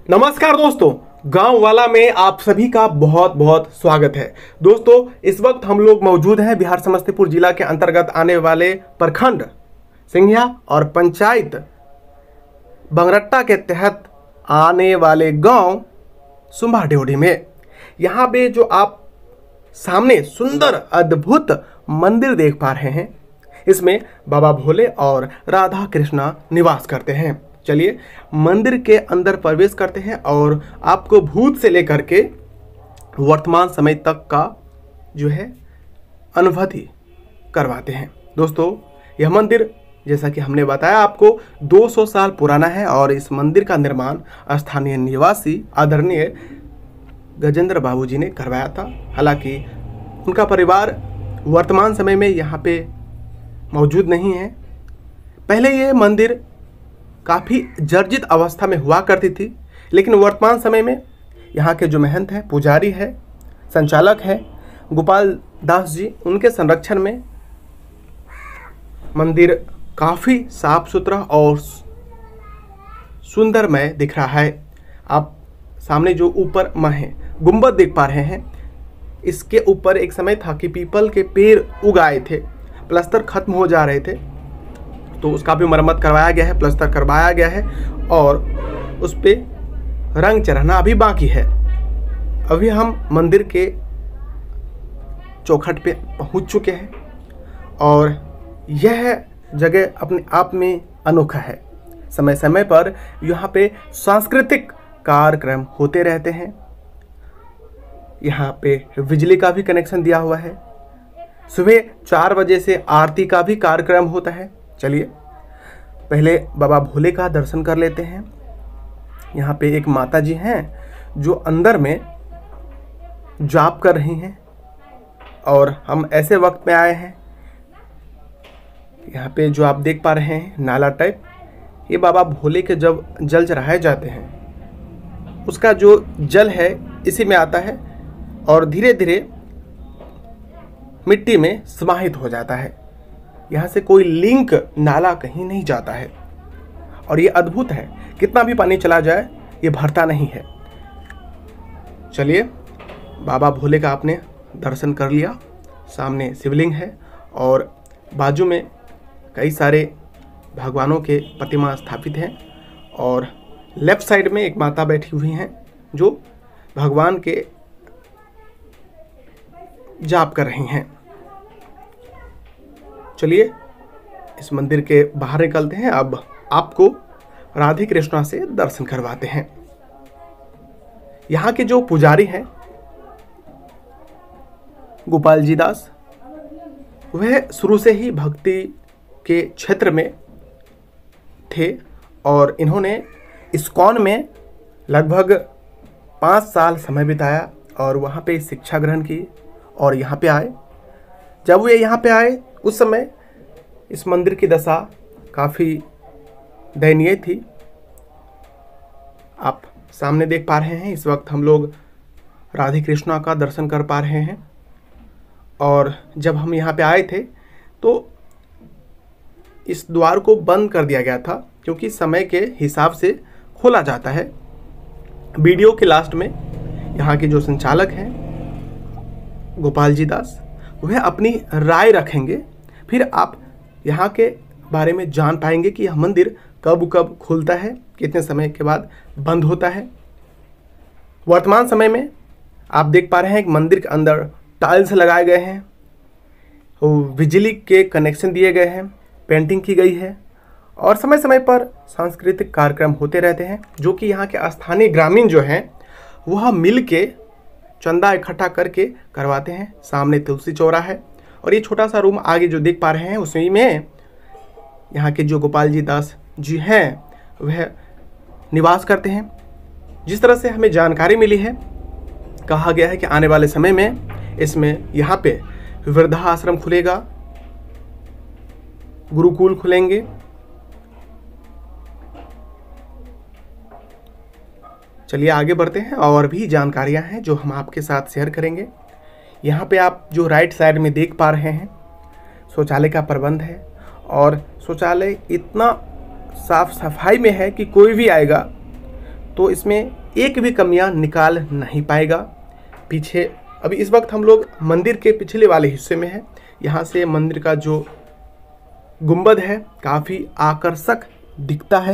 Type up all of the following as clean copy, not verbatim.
नमस्कार दोस्तों, गांव वाला में आप सभी का बहुत बहुत स्वागत है। दोस्तों, इस वक्त हम लोग मौजूद हैं बिहार समस्तीपुर जिला के अंतर्गत आने वाले प्रखंड सिंघिया और पंचायत बंगरट्टा के तहत आने वाले गांव सुंबा ड्योढ़ी में। यहाँ पे जो आप सामने सुंदर अद्भुत मंदिर देख पा रहे हैं, इसमें बाबा भोले और राधा कृष्णा निवास करते हैं। चलिए मंदिर के अंदर प्रवेश करते हैं और आपको भूत से लेकर के वर्तमान समय तक का जो है अनुभूति करवाते हैं। दोस्तों, यह मंदिर जैसा कि हमने बताया आपको 200 साल पुराना है और इस मंदिर का निर्माण स्थानीय निवासी आदरणीय गजेंद्र बाबू जी ने करवाया था। हालांकि उनका परिवार वर्तमान समय में यहाँ पे मौजूद नहीं है। पहले ये मंदिर काफ़ी जर्जित अवस्था में हुआ करती थी, लेकिन वर्तमान समय में यहाँ के जो महंत हैं, पुजारी है, संचालक है गोपाल दास जी, उनके संरक्षण में मंदिर काफ़ी साफ सुथरा और सुंदरमय दिख रहा है। आप सामने जो ऊपर गुंबद देख पा रहे हैं, इसके ऊपर एक समय था कि पीपल के पेड़ उगाए थे, प्लास्टर खत्म हो जा रहे थे, तो उसका भी मरम्मत करवाया गया है, प्लास्टर करवाया गया है और उस पे रंग चढ़ाना अभी बाकी है। अभी हम मंदिर के चौखट पे पहुंच चुके हैं और यह जगह अपने आप में अनोखा है। समय समय पर यहाँ पे सांस्कृतिक कार्यक्रम होते रहते हैं। यहाँ पे बिजली का भी कनेक्शन दिया हुआ है। सुबह 4 बजे से आरती का भी कार्यक्रम होता है। चलिए पहले बाबा भोले का दर्शन कर लेते हैं। यहाँ पे एक माता जी हैं जो अंदर में जाप कर रही हैं और हम ऐसे वक्त में आए हैं। यहाँ पे जो आप देख पा रहे हैं नाला टाइप, ये बाबा भोले के जब जल चढ़ाए जाते हैं, उसका जो जल है इसी में आता है और धीरे धीरे मिट्टी में समाहित हो जाता है। यहाँ से कोई लिंक नाला कहीं नहीं जाता है और ये अद्भुत है। कितना भी पानी चला जाए ये भरता नहीं है। चलिए बाबा भोले का आपने दर्शन कर लिया। सामने शिवलिंग है और बाजू में कई सारे भगवानों के प्रतिमा स्थापित हैं और लेफ्ट साइड में एक माता बैठी हुई हैं जो भगवान के जाप कर रही हैं। चलिए इस मंदिर के बाहर निकलते हैं। अब आपको राधे कृष्णा से दर्शन करवाते हैं। यहाँ के जो पुजारी हैं गोपाल जी दास, वह शुरू से ही भक्ति के क्षेत्र में थे और इन्होंने इस्कॉन में लगभग 5 साल समय बिताया और वहाँ पे शिक्षा ग्रहण की और यहाँ पे आए। जब वे यहाँ पे आए उस समय इस मंदिर की दशा काफ़ी दयनीय थी। आप सामने देख पा रहे हैं, इस वक्त हम लोग राधे कृष्णा का दर्शन कर पा रहे हैं और जब हम यहाँ पे आए थे तो इस द्वार को बंद कर दिया गया था क्योंकि समय के हिसाब से खोला जाता है। वीडियो के लास्ट में यहाँ के जो संचालक हैं गोपाल जी दास, वह अपनी राय रखेंगे, फिर आप यहाँ के बारे में जान पाएंगे कि यह मंदिर कब कब खुलता है, कितने समय के बाद बंद होता है। वर्तमान समय में आप देख पा रहे हैं कि मंदिर के अंदर टाइल्स लगाए गए हैं, बिजली के कनेक्शन दिए गए हैं, पेंटिंग की गई है और समय समय पर सांस्कृतिक कार्यक्रम होते रहते हैं जो कि यहाँ के स्थानीय ग्रामीण जो हैं वह मिल के चंदा इकट्ठा करके करवाते हैं। सामने तुलसी चौरा है और ये छोटा सा रूम आगे जो देख पा रहे हैं उसमें में यहाँ के जो गोपाल जी दास जी हैं वह निवास करते हैं। जिस तरह से हमें जानकारी मिली है, कहा गया है कि आने वाले समय में इसमें यहाँ पे वृद्धाश्रम खुलेगा, गुरुकुल खुलेंगे। चलिए आगे बढ़ते हैं और भी जानकारियाँ हैं जो हम आपके साथ शेयर करेंगे। यहाँ पे आप जो राइट साइड में देख पा रहे हैं शौचालय का प्रबंध है और शौचालय इतना साफ सफाई में है कि कोई भी आएगा तो इसमें एक भी कमियां निकाल नहीं पाएगा। पीछे अभी इस वक्त हम लोग मंदिर के पिछले वाले हिस्से में हैं। यहाँ से मंदिर का जो गुंबद है काफ़ी आकर्षक दिखता है।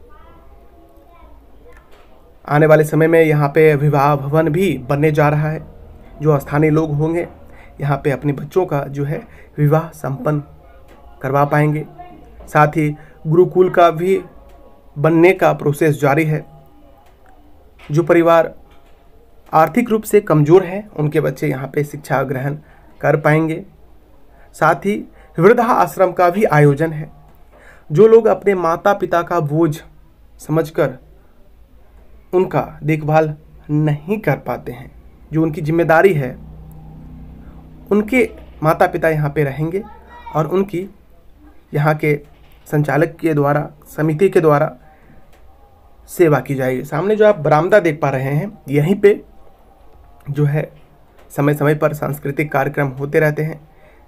आने वाले समय में यहाँ पे विवाह भवन भी बनने जा रहा है। जो स्थानीय लोग होंगे यहाँ पे अपने बच्चों का जो है विवाह संपन्न करवा पाएंगे। साथ ही गुरुकुल का भी बनने का प्रोसेस जारी है। जो परिवार आर्थिक रूप से कमज़ोर हैं उनके बच्चे यहाँ पे शिक्षा ग्रहण कर पाएंगे। साथ ही वृद्धा आश्रम का भी आयोजन है। जो लोग अपने माता पिता का बोझ समझकर उनका देखभाल नहीं कर पाते हैं, जो उनकी जिम्मेदारी है, उनके माता पिता यहाँ पे रहेंगे और उनकी यहाँ के संचालक के द्वारा, समिति के द्वारा सेवा की जाएगी। सामने जो आप बरामदा देख पा रहे हैं, यहीं पे जो है समय समय पर सांस्कृतिक कार्यक्रम होते रहते हैं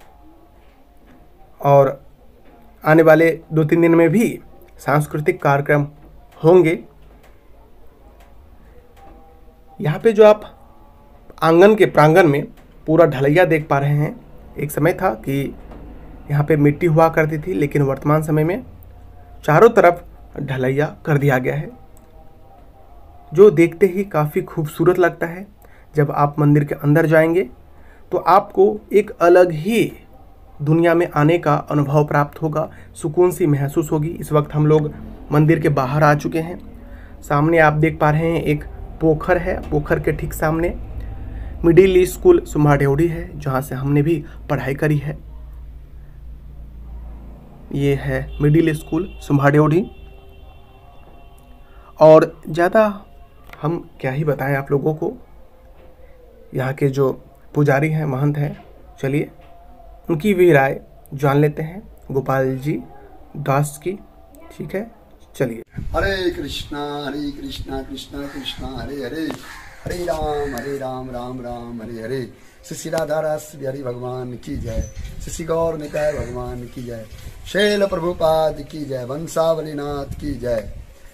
और आने वाले 2-3 दिन में भी सांस्कृतिक कार्यक्रम होंगे। यहाँ पे जो आप आंगन के प्रांगण में पूरा ढलैया देख पा रहे हैं, एक समय था कि यहाँ पे मिट्टी हुआ करती थी, लेकिन वर्तमान समय में चारों तरफ ढलैया कर दिया गया है, जो देखते ही काफ़ी खूबसूरत लगता है। जब आप मंदिर के अंदर जाएंगे तो आपको एक अलग ही दुनिया में आने का अनुभव प्राप्त होगा, सुकून सी महसूस होगी। इस वक्त हम लोग मंदिर के बाहर आ चुके हैं। सामने आप देख पा रहे हैं एक पोखर है। पोखर के ठीक सामने मिडिल स्कूल सुम्हाडेवढ़ी है, जहाँ से हमने भी पढ़ाई करी है। ये है मिडिल स्कूल सुम्हाडेवढ़ी। और ज़्यादा हम क्या ही बताएं आप लोगों को। यहाँ के जो पुजारी हैं, महंत हैं, चलिए उनकी भी राय जान लेते हैं, गोपाल जी दास की। ठीक है, चलिए। हरे कृष्णा कृष्णा कृष्णा हरे हरे, हरे राम राम राम हरे हरे। श्री राधा रास बिहारी भगवान की जय, श्री गौर निताय भगवान की जय, शैल प्रभुपाद की जय, वंशावलीनाथ की जय।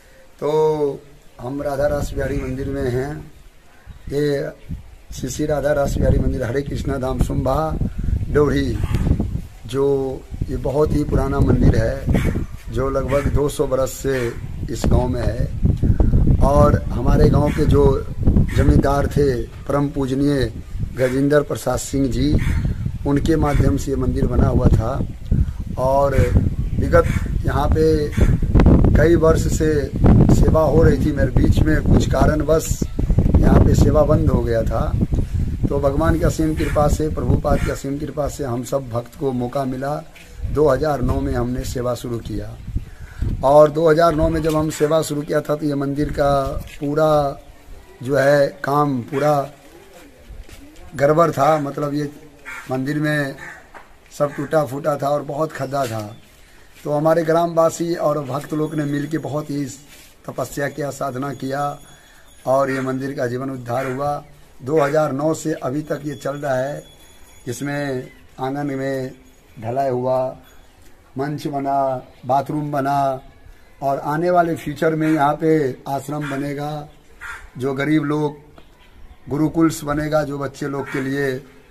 तो हम राधा रास बिहारी मंदिर में हैं। ये श्री राधा रास बिहारी मंदिर हरे कृष्णा धाम सुम्भा डोढ़ी, जो ये बहुत ही पुराना मंदिर है, जो लगभग 200 बरस से इस गांव में है। और हमारे गांव के जो जमींदार थे परम पूजनीय गजेंद्र प्रसाद सिंह जी, उनके माध्यम से ये मंदिर बना हुआ था। और विगत यहाँ पे कई वर्ष से सेवा हो रही थी, मेरे बीच में कुछ कारणवश यहाँ पे सेवा बंद हो गया था। तो भगवान की असीम कृपा से, प्रभुपाद की असीम कृपा से हम सब भक्त को मौका मिला। 2009 में हमने सेवा शुरू किया। और 2009 में जब हम सेवा शुरू किया था तो ये मंदिर का पूरा जो है काम पूरा गड़बड़ था। मतलब ये मंदिर में सब टूटा फूटा था और बहुत खड्डा था। तो हमारे ग्रामवासी और भक्त लोग ने मिल के बहुत ही तपस्या किया, साधना किया और ये मंदिर का जीवन उद्धार हुआ। 2009 से अभी तक ये चल रहा है। इसमें आंगन में ढलाई हुआ, मंच बना, बाथरूम बना और आने वाले फ्यूचर में यहाँ पे आश्रम बनेगा, जो गरीब लोग गुरुकुल्स बनेगा, जो बच्चे लोग के लिए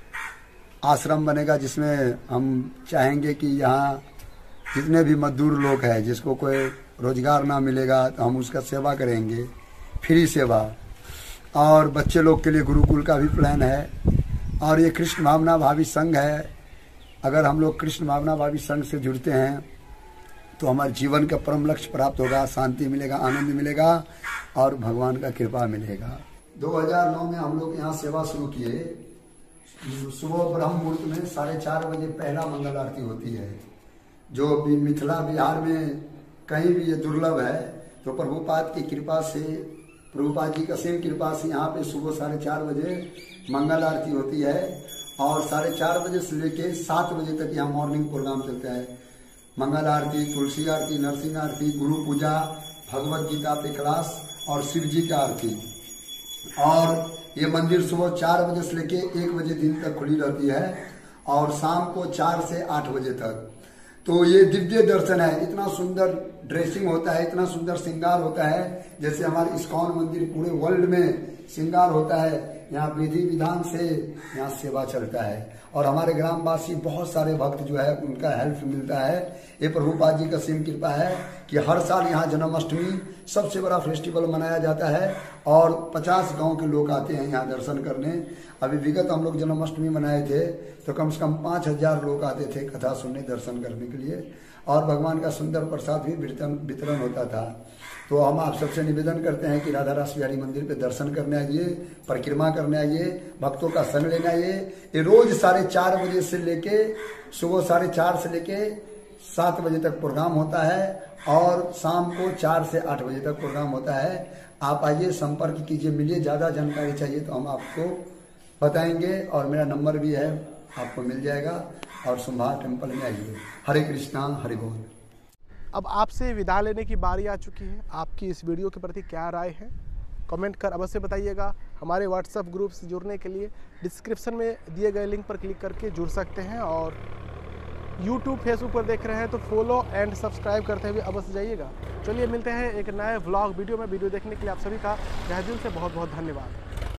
आश्रम बनेगा, जिसमें हम चाहेंगे कि यहाँ जितने भी मजदूर लोग हैं, जिसको कोई रोजगार ना मिलेगा तो हम उसका सेवा करेंगे, फ्री सेवा। और बच्चे लोग के लिए गुरुकुल का भी प्लान है। और ये कृष्ण भावना भावी संघ है। अगर हम लोग कृष्ण भावना भावी संघ से जुड़ते हैं तो हमारे जीवन का परम लक्ष्य प्राप्त होगा, शांति मिलेगा, आनंद मिलेगा और भगवान का कृपा मिलेगा। 2009 में हम लोग यहाँ सेवा शुरू किए। सुबह ब्रह्म मुहूर्त में 4:30 बजे पहला मंगल आरती होती है, जो मिथिला बिहार में कहीं भी ये दुर्लभ है। तो प्रभुपाद की कृपा से, प्रभुपाद जी की असीम कृपा से यहाँ पे सुबह 4:30 बजे मंगल आरती होती है। और 4:30 बजे से लेके 7 बजे तक यहाँ मॉर्निंग प्रोग्राम चलता है। मंगल आरती, तुलसी आरती, नरसिंह आरती, गुरु पूजा, भगवत गीता पे क्लास और शिव जी का आरती। और ये मंदिर सुबह 4 बजे से लेके 1 बजे दिन तक खुली रहती है और शाम को 4 से 8 बजे तक। तो ये दिव्य दर्शन है। इतना सुंदर ड्रेसिंग होता है, इतना सुंदर श्रृंगार होता है, जैसे हमारे इस्कॉन मंदिर पूरे वर्ल्ड में श्रृंगार होता है। यहाँ विधि विधान से यहाँ सेवा चलता है और हमारे ग्रामवासी बहुत सारे भक्त जो है उनका हेल्प मिलता है। ये प्रभुपाद जी का सीम कृपा है कि हर साल यहाँ जन्माष्टमी सबसे बड़ा फेस्टिवल मनाया जाता है और 50 गांव के लोग आते हैं यहाँ दर्शन करने। अभी विगत हम लोग जन्माष्टमी मनाए थे तो कम से कम 5000 लोग आते थे कथा सुनने दर्शन करने के लिए और भगवान का सुंदर प्रसाद भी वितरण होता था। तो हम आप सबसे निवेदन करते हैं कि राधा रास बिहारी मंदिर पे दर्शन करने आइए, परिक्रमा करने आइए, भक्तों का संग लेने आइए। ये रोज 4:30 बजे से लेके सुबह 4:30 से लेके 7 बजे तक प्रोग्राम होता है और शाम को 4 से 8 बजे तक प्रोग्राम होता है। आप आइए, संपर्क कीजिए, मिलिए। ज़्यादा जानकारी चाहिए तो हम आपको बताएंगे और मेरा नंबर भी है, आपको मिल जाएगा। और सुंभार टेम्पल में आइए। हरे कृष्णा, हरि बोल। अब आपसे विदा लेने की बारी आ चुकी है। आपकी इस वीडियो के प्रति क्या राय है, कमेंट कर अवश्य बताइएगा। हमारे व्हाट्सएप ग्रुप से जुड़ने के लिए डिस्क्रिप्शन में दिए गए लिंक पर क्लिक करके जुड़ सकते हैं और यूट्यूब फेसबुक पर देख रहे हैं तो फॉलो एंड सब्सक्राइब करते हुए अवश्य जाइएगा। चलिए मिलते हैं एक नए व्लॉग वीडियो में। वीडियो देखने के लिए आप सभी का तहे दिल से बहुत बहुत धन्यवाद।